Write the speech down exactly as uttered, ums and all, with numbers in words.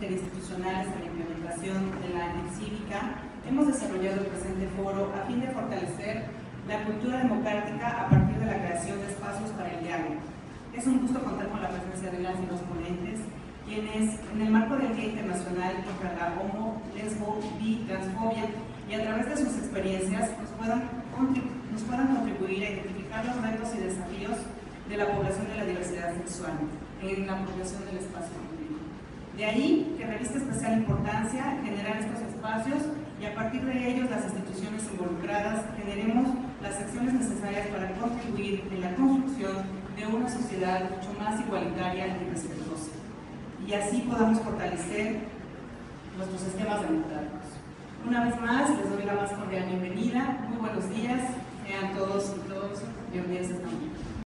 interinstitucionales en la implementación de la Net Cívica, hemos desarrollado el presente foro a fin de fortalecer la cultura democrática a partir de la creación de espacios para el diálogo. Es un gusto contar con la presencia de las y los ponentes, quienes, en el marco del Día Internacional contra la homo, lesbo, bi, transfobia, y a través de sus experiencias nos puedan, nos puedan contribuir a identificar los retos y desafíos de la población de la diversidad sexual en la apropiación del espacio público. De ahí que reviste especial importancia generar estos espacios y a partir de ellos las instituciones involucradas generemos las acciones necesarias para contribuir en la construcción de una sociedad mucho más igualitaria y respetuosa, y así podamos fortalecer nuestros sistemas democráticos. Una vez más, les doy la más cordial bienvenida. Muy buenos días, sean todos y todos bienvenidos esta mañana.